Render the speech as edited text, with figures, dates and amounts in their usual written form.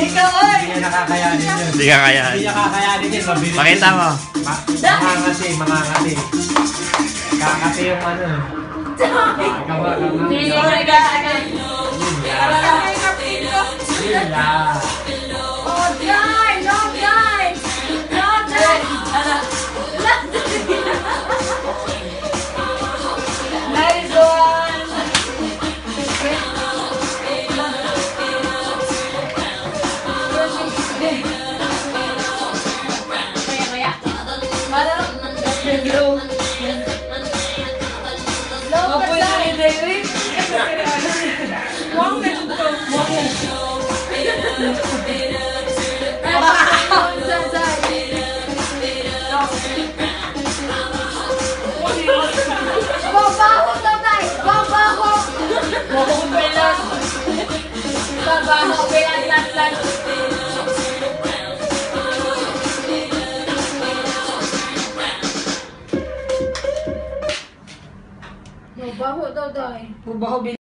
Ikaw, oy! Hindi niya nakakayanin yun. Hindi ka kaya. Hindi niya kakayanin yun. Mabilis. Pakita mo. Mangangati. Kakati yung ano. Kama. Hindi ko nagkakain. Yun lang. Oh, die! No, die! No, die! Nice one! Kaya. Parang, low. Low ka tayo, David. Huwag na ito. Babaho daw tayo! Babaho! Babaho belas! Babaho belas lat. Babaho daw tayo. Babaho belas.